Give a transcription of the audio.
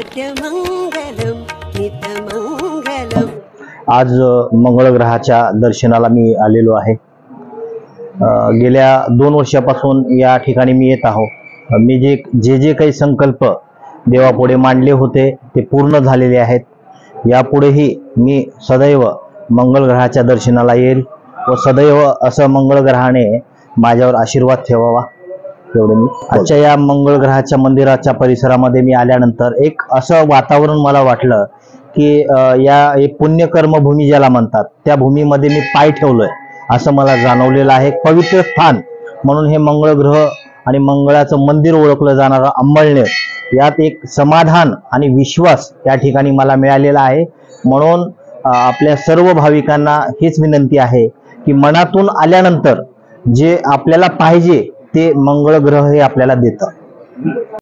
नित्यमंगलम नित्यमंगलम। आज मंगळ ग्रहाच्या दर्शनाला मी आलेलो आहे। गेल्या 2 वर्षापासून या ठिकाणी मी येत आहो। मी जे काही संकल्प देवापुढे मांडले होते ते पूर्ण झालेले आहेत। यापुढेही मी सदैव मंगळ ग्रहाच्या दर्शनाला येईल व सदैव असं मंगळ ग्रहाने माझ्यावर आशीर्वाद ठेवावा एवढे मी। आजच्या या मंगळ ग्रहाच्या मंदिराच्या परिसरामध्ये मी आल्यानंतर एक असं वातावरण मला वाटलं की या एक पुण्यकर्मभूमी ज्याला म्हणतात त्या भूमीमध्ये मी पाय ठेवलोय असं मला जाणवलेलं आहे। पवित्र स्थान म्हणून हे मंगळ ग्रह आणि मंगळाचं मंदिर ओळखलं जाणारं अंबळनेर यात एक समाधान आणि विश्वास या ठिकाणी मला मिळालेला आहे। म्हणून आपल्या सर्व भाविकांना हीच विनंती आहे की मनातून आल्यानंतर जे आपल्याला पाहिजे ते मंगळ ग्रह हे आपल्याला देतं।